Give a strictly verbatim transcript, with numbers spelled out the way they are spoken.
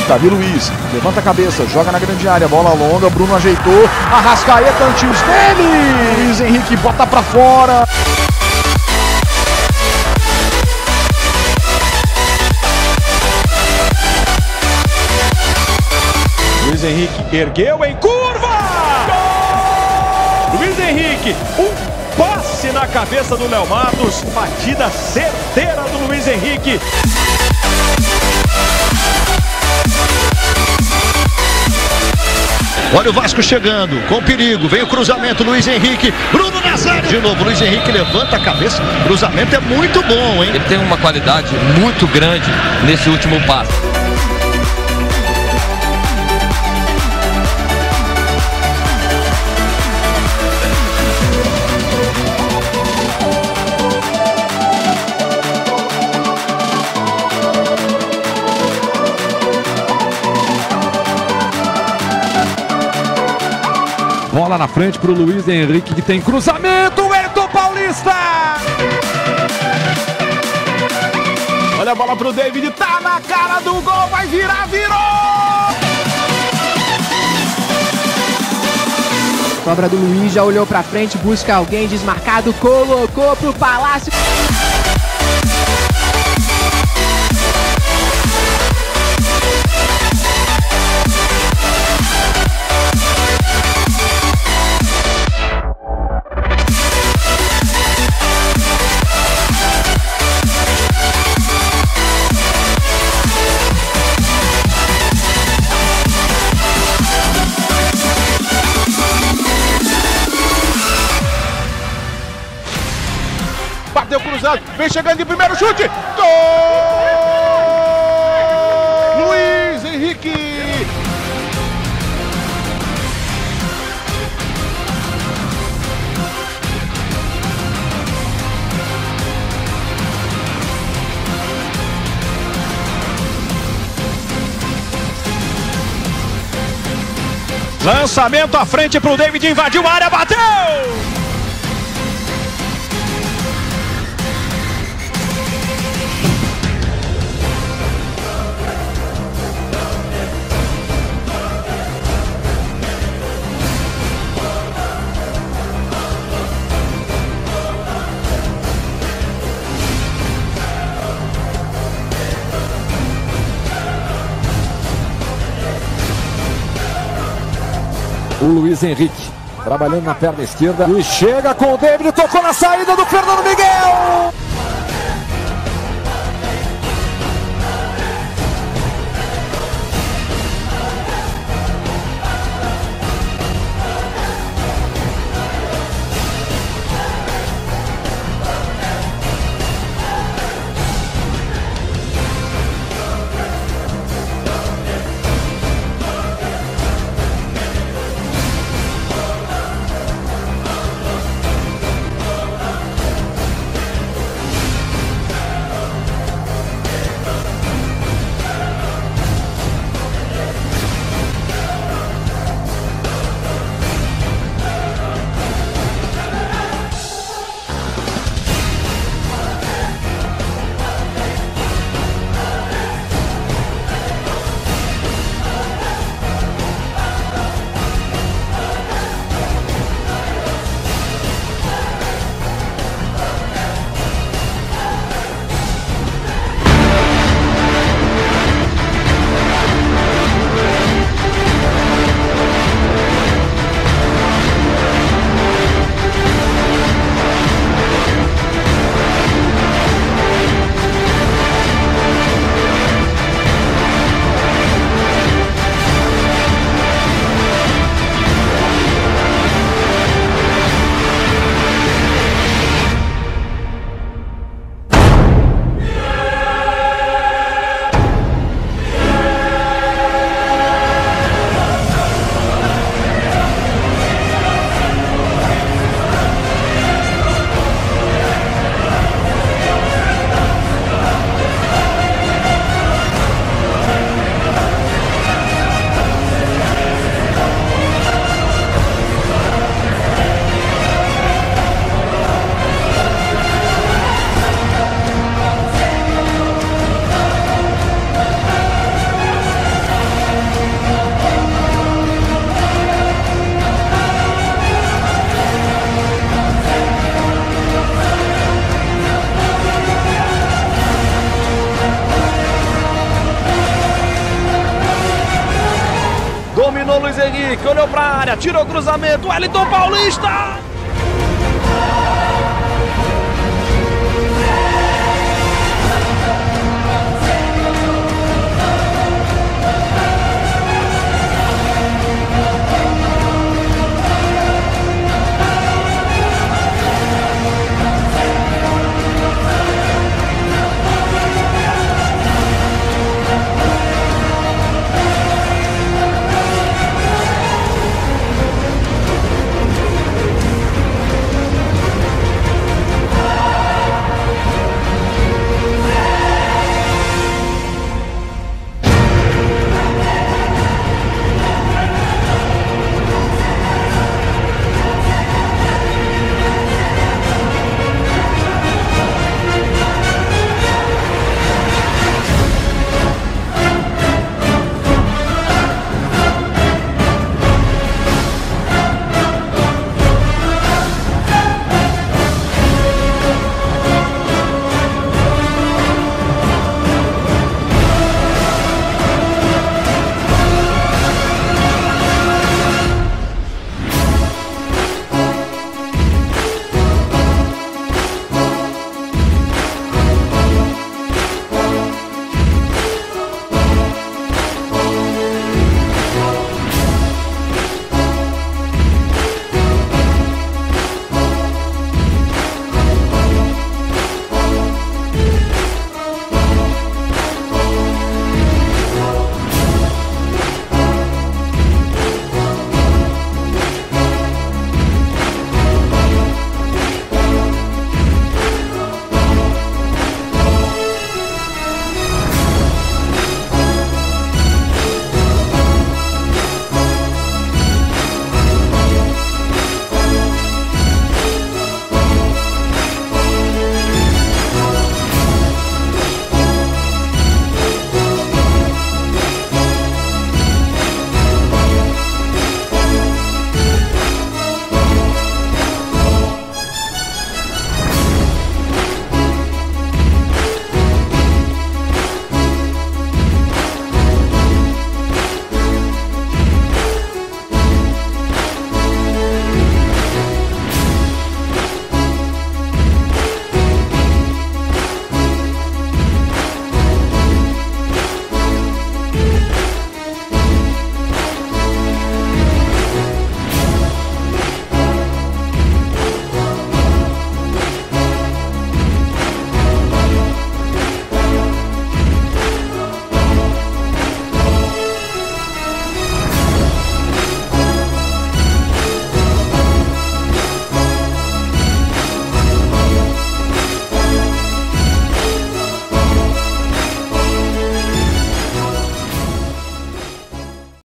Davi Luiz, levanta a cabeça, joga na grande área, bola longa, Bruno ajeitou, Arrascaeta, antes dele, Luiz Henrique bota pra fora. Luiz Henrique ergueu em curva! Gol! Luiz Henrique, um passe na cabeça do Léo Matos, batida certeira do Luiz Henrique. Olha o Vasco chegando, com perigo, vem o cruzamento, Luiz Henrique, Bruno Nazário, de novo, Luiz Henrique levanta a cabeça, o cruzamento é muito bom, hein? Ele tem uma qualidade muito grande nesse último passe. Bola na frente para o Luiz Henrique, que tem cruzamento, o Elton Paulista! Olha a bola pro David, tá na cara do gol, vai virar, virou! Cobra do Luiz, já olhou pra frente, busca alguém desmarcado, colocou pro Palácio. Bateu cruzado, vem chegando de primeiro chute, gol! Luiz Henrique! Lançamento à frente pro David, invadiu a área, bateu! O Luiz Henrique, trabalhando na perna esquerda, e chega com o David, tocou na saída do Fernando Miguel! Henrique olhou pra área, tirou o cruzamento, Wellington Paulista!